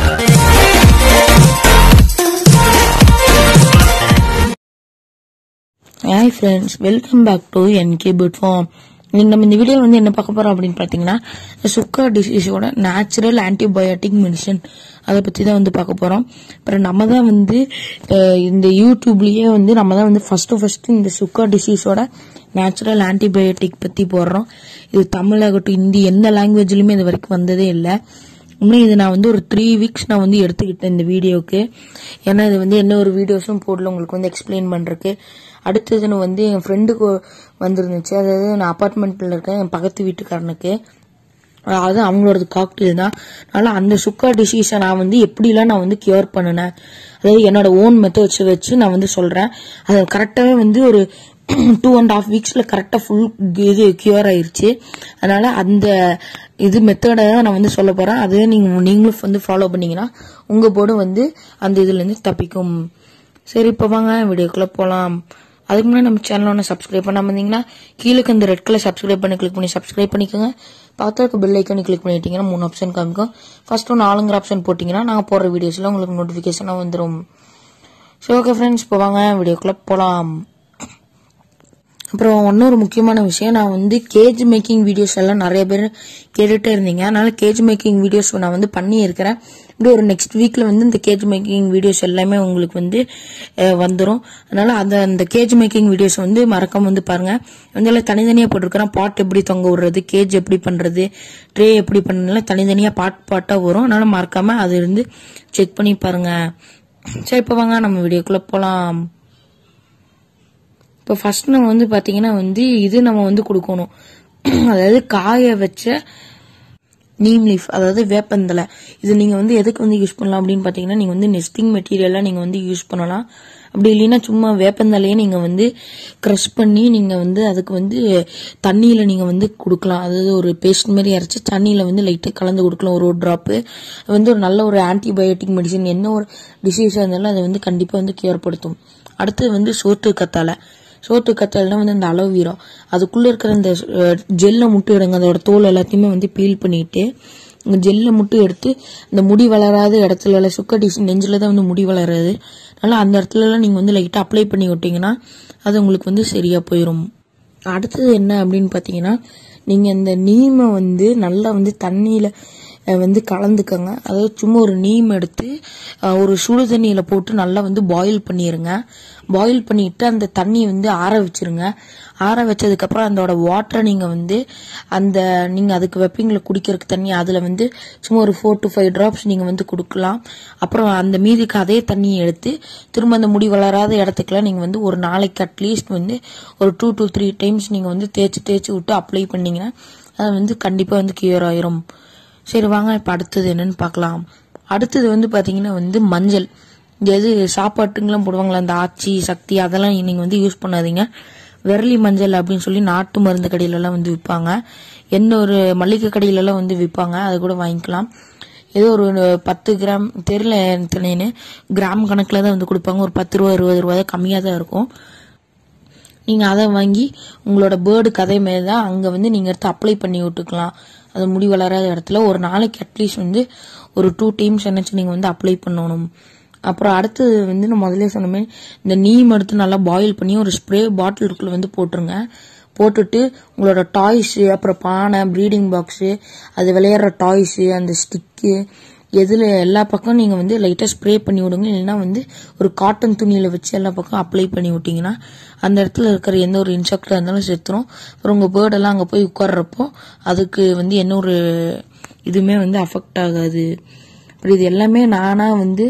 Hi friends, welcome back to NK Bird Farm. நம்ம இந்த வீடியோல வந்து என்ன பார்க்க போறோம் அப்படின்னு பாத்தீங்கன்னா சுக்கா டிசீஸோட நேச்சுரல் ஆன்டிபயோட்டிக் மெடிசன் அதை பத்தி தான் வந்து பார்க்க போறோம். அப்புறம் நம்ம தான் வந்து இந்த யூடியூப்லயே வந்து நம்ம தான் வந்து ஃபர்ஸ்ட் இந்த சுக்கா டிசீஸோட நேச்சுரல் ஆன்டிபயோட்டிக் பத்தி போடுறோம். இது தமிழாகட்டும் ஹிந்தி எந்த லாங்குவேஜ்லயுமே இது வரைக்கும் வந்ததே இல்லை. இன்னும் இது நான் வந்து ஒரு 3 weeks நான் வந்து எடுத்துக்கிட்டேன் இந்த வீடியோக்கு. ஏன்னா இது வந்து என்ன ஒரு வீடியோஸும் போடல உங்களுக்கு வந்து எக்ஸ்பிளைன் பண்றதுக்கு. அடுத்ததுன்னு வந்து என் ஃப்ரெண்டுக்கு வந்துருந்துச்சு. அதாவது நான் அபார்ட்மெண்ட்ல இருக்கேன் என் பக்கத்து வீட்டுக்காரனுக்கு. அதாவது அவங்களோட காக்டெயில் தான். அதனால அந்த சுக்கா டிசீஸை நான் வந்து எப்படிலாம் நான் வந்து கியூர் பண்ணினேன், அதாவது என்னோட ஓன் மெத்தட்ஸ் வச்சு நான் வந்து சொல்றேன். அது கரெக்டாவே வந்து ஒரு 2.5 weeksல கரெக்டா ஃபுல் இது கியூர் ஆயிருச்சு. அதனால அந்த இது மெத்தடை தான் நான் வந்து சொல்ல போறேன். அதே நீங்களும் வந்து ஃபாலோ பண்ணீங்கன்னா உங்க போர்டு வந்து அந்த இதுல இருந்து தப்பிக்கும். சரி, இப்ப வாங்க வீடியோக்குள்ள போலாம். அதுக்கு முன்னாடி நம்ம சேனல் ஒன்று சப்ஸ்கிரைப் பண்ணாம இருந்தீங்கன்னா கீழே இந்த ரெட் கலர் சப்ஸ்கிரைப் பண்ணி கிளிக் பண்ணி சப்ஸ்கிரைப் பண்ணிக்கோங்க. பக்கத்துல பெல் ஐக்கானை கிளிக் பண்ணிட்டீங்கன்னா 3 ஆப்ஷன் காமிக்கும். ஃபர்ஸ்ட் ஒன்று ஆளுங்கிற ஆப்ஷன் போட்டீங்கன்னா நாங்க போடுற வீடியோஸ்ல உங்களுக்கு நோட்டிபிகேஷனா வந்துடும். சரி, ஓகே ஃப்ரெண்ட்ஸ், இப்போ வாங்க வீடியோக்குள்ள போலாம். அப்புறம் இன்னொரு முக்கியமான விஷயம், நான் வந்து கேஜ் மேக்கிங் வீடியோஸ் எல்லாம் நிறைய பேர் கேட்டுட்டே இருந்தீங்க. அதனால கேஜ் மேக்கிங் வீடியோஸ் நான் வந்து பண்ணி இருக்கிறேன். இப்படி ஒரு நெக்ஸ்ட் வீக்ல வந்து இந்த கேஜ் மேக்கிங் வீடியோஸ் எல்லாமே உங்களுக்கு வந்து வந்துடும். அதனால அந்த கேஜ் மேக்கிங் வீடியோஸ் வந்து மறக்காம வந்து பாருங்க. வந்து தனித்தனியா போட்டிருக்கிறேன். பாட் எப்படி தொங்க விடுறது, கேஜ் எப்படி பண்றது, ட்ரே எப்படி பண்ணல தனித்தனியா பாட்டா வரும். அதனால மறக்காம அது இருந்து செக் பண்ணி பாருங்க. சரி, இப்ப வாங்க நம்ம வீடியோக்குள்ள போலாம். இப்போ ஃபர்ஸ்ட் நம்ம வந்து பாத்தீங்கன்னா வந்து இது நம்ம வந்து கொடுக்கணும். அதாவது காய வச்ச நீம் லீஃப், அதாவது வேப்பந்தலை. இது நீங்க வந்து எதுக்கு வந்து யூஸ் பண்ணலாம் அப்படின்னு பாத்தீங்கன்னா நீங்க வந்து நெஸ்டிங் மெட்டீரியலா நீங்க வந்து யூஸ் பண்ணலாம். அப்படி இல்லைன்னா சும்மா வேப்பந்தலையே நீங்க வந்து கிரஷ் பண்ணி நீங்க வந்து அதுக்கு வந்து தண்ணியில நீங்க வந்து கொடுக்கலாம். அதாவது ஒரு பேஸ்ட் மாதிரி அரைச்சு தண்ணியில வந்து லைட்டா கலந்து கொடுக்கலாம் ஒரு டிராப். வந்து ஒரு நல்ல ஒரு ஆன்டிபயோட்டிக் மெடிசன், என்ன ஒரு டிசீஸா இருந்தாலும் அதை வந்து கண்டிப்பா வந்து கியூர் படுத்தும். அடுத்து வந்து சோத்து கத்தாழைனா வந்து இந்த அலோவேரா, அதுக்குள்ள இருக்கிற இந்த ஜெல்லை மட்டும் எடுங்க. அதோட தோல் எல்லாத்தையுமே வந்து பீல் பண்ணிட்டு ஜெல்லை மட்டும் எடுத்து இந்த முடி வளராத இடத்துல சுக்கா டிசீஸ் நெஞ்சில தான் வந்து முடி வளராது. அதனால அந்த இடத்துல எல்லாம் நீங்க வந்து லைட்டா அப்ளை பண்ணி விட்டீங்கன்னா அது உங்களுக்கு வந்து சரியா போயிடும். அடுத்தது என்ன அப்படின்னு பாத்தீங்கன்னா நீங்க இந்த நீமை வந்து நல்லா வந்து தண்ணியில வந்து கலந்துக்கங்க. அதாவது சும்மா ஒரு நீம் எடுத்து ஒரு சுடு தண்ணியில போட்டு நல்லா வந்து பாயில் பண்ணிருங்க. பாயில் பண்ணிட்டு அந்த தண்ணியை வந்து ஆற வச்சிருங்க. ஆற வச்சதுக்கு அப்புறம் அதோட வாட்டரை நீங்க வந்து நீங்க அதுக்கு வெப்பீங்கள குடிக்கிறதுக்கு தண்ணி, அதுல வந்து சும்மா ஒரு 4 to 5 drops நீங்க வந்து கொடுக்கலாம். அப்புறம் அந்த மீதிக்கு அதே தண்ணியை எடுத்து திரும்ப அந்த முடி வளராத இடத்துக்குலாம் நீங்க வந்து ஒரு நாளைக்கு அட்லீஸ்ட் வந்து ஒரு 2 to 3 times நீங்க வந்து தேய்ச்சி விட்டு அப்ளை பண்ணீங்கன்னா அது வந்து கண்டிப்பா வந்து கியூர் ஆயிரும். சரி, வாங்க இப்ப அடுத்தது என்னன்னு பாக்கலாம். அடுத்தது வந்து பாத்தீங்கன்னா வந்து மஞ்சள். எது சாப்பாட்டுங்கெல்லாம் போடுவாங்களா, அந்த ஆச்சி சக்தி, அதெல்லாம் நீங்க வந்து யூஸ் பண்ணாதீங்க. விரலி மஞ்சள் அப்படின்னு சொல்லி நாட்டு மருந்து கடையில எல்லாம் வந்து விற்பாங்க. என்ன ஒரு மளிகை கடையில எல்லாம் வந்து விற்பாங்க, அது கூட வாங்கிக்கலாம். ஏதோ ஒரு 10 கிராம் தெரியல கிராம் கணக்குல தான் வந்து கொடுப்பாங்க. ஒரு 10 ரூபா 20 ரூபா தான், கம்மியா தான் இருக்கும். நீங்க அதை வாங்கி உங்களோட பேர்டு கதை மேலதான் அங்க வந்து நீங்க எடுத்து அப்ளை பண்ணி விட்டுக்கலாம். அது முடி வளராத இடத்துல ஒரு நாளைக்கு அட்லீஸ்ட் வந்து ஒரு 2 times நினைச்சு நீங்க வந்து அப்ளை பண்ணணும். அப்புறம் அடுத்தது வந்து நான் முதல்ல சொன்ன மாதிரி இந்த நீம் எடுத்து நல்லா பாயில் பண்ணி ஒரு ஸ்ப்ரே பாட்டிலுக்குள்ள வந்து போட்டுருங்க. போட்டுட்டு உங்களோட டாய்ஸ், அப்புறம் பானை, ப்ரீடிங் பாக்ஸ், அது விளையாடுற டாய்ஸ், அந்த ஸ்டிக்கு, எதுல எல்லா பக்கம் நீங்க வந்து லைட்டா ஸ்ப்ரே பண்ணி விடுங்க. இல்லைன்னா வந்து ஒரு காட்டன் துணியில வச்சு எல்லா பக்கம் அப்ளை பண்ணி விட்டீங்கன்னா அந்த இடத்துல இருக்கிற எந்த ஒரு இன்செக்டா இருந்தாலும் செத்துரும். அப்புறம் உங்க பேர்ட் எல்லாம் அங்க போய் உட்கார்றப்போ அதுக்கு வந்து என்ன ஒரு இதுவுமே வந்து அஃபெக்ட் ஆகாது. அப்படி இது எல்லாமே நானா வந்து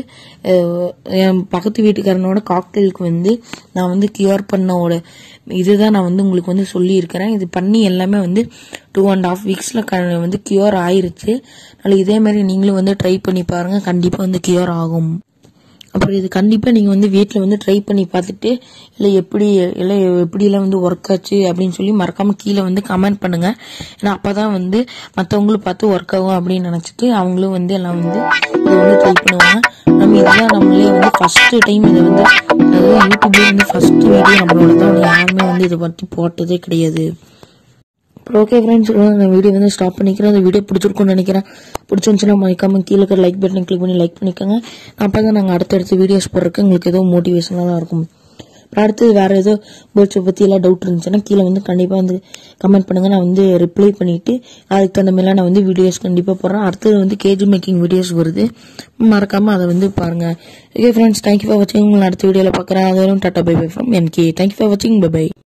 என் பக்கத்து வீட்டுக்காரனோட காக்டெயிலுக்கு வந்து நான் வந்து கியூர் பண்ணோட இதுதான் நான் வந்து உங்களுக்கு வந்து சொல்லி இருக்கிறேன். இது பண்ணி எல்லாமே வந்து 2.5 weeksல வந்து கியூர் ஆயிருச்சு. அதனால இதே மாதிரி நீங்களும் வந்து ட்ரை பண்ணி பாருங்க, கண்டிப்பா வந்து கியூர் ஆகும். அப்புறம் இது கண்டிப்பா நீங்க வந்து வீட்டுல வந்து ட்ரை பண்ணி பார்த்துட்டு எப்படி எல்லாம் வந்து ஒர்க் ஆச்சு அப்படின்னு சொல்லி மறக்காம கீழே வந்து கமெண்ட் பண்ணுங்க. ஏன்னா அப்பதான் வந்து மத்தவங்களும் பார்த்து ஒர்க் ஆகும் அப்படின்னு நினைச்சிட்டு அவங்களும் வந்து எல்லாம் வந்து இதை வந்து ட்ரை பண்ணுவாங்க. நம்ம இதுதான் நம்மளே வந்து ஃபர்ஸ்ட் டைம் இதை வந்து, அதாவது யூடியூப்ல வந்து ஃபர்ஸ்ட் வீடியோ நம்மளோட தான், யாருமே வந்து இதை பத்தி போட்டதே கிடையாது. ஓகே ஃப்ரெண்ட்ஸ், நான் வீடியோ வந்து ஸ்டாப் பண்ணிக்கிறேன். அந்த வீடியோ பிடிச்சிருக்கும்னு நினைக்கிறேன். பிடிச்சிருந்துச்சுன்னா மறக்காம கீழே இருக்கிற லைக் பட்டன் கிளிக் பண்ணி லைக் பண்ணிக்கோங்க. அப்போ தான் நாங்கள் அடுத்தடுத்து வீடியோஸ் போடுறதுக்கு உங்களுக்கு ஏதோ மோட்டிவேஷனாக இருக்கும். அப்புறம் அடுத்தது வேறு ஏதோ பேர்ட்ஸை பற்றி எல்லாம் டவுட் இருந்துச்சுன்னா கீழே வந்து கண்டிப்பாக வந்து கமெண்ட் பண்ணுங்கள். நான் வந்து ரிப்ளை பண்ணிவிட்டு அதுக்கு தகுந்த மாதிரிலாம் நான் வந்து வீடியோஸ் கண்டிப்பாக போடுறேன். அடுத்தது வந்து கேஜ் மேக்கிங் வீடியோஸ் வருது, மறக்காமல் அதை வந்து பாருங்கள். ஓகே ஃப்ரெண்ட்ஸ், தேங்க்யூ ஃபார் வாட்சிங். உங்களை அடுத்த வீடியோவில் பார்க்குறேன். அதுவரையும் டாட்டா bye bye from NK. Thank you for வாட்சிங். Bye by.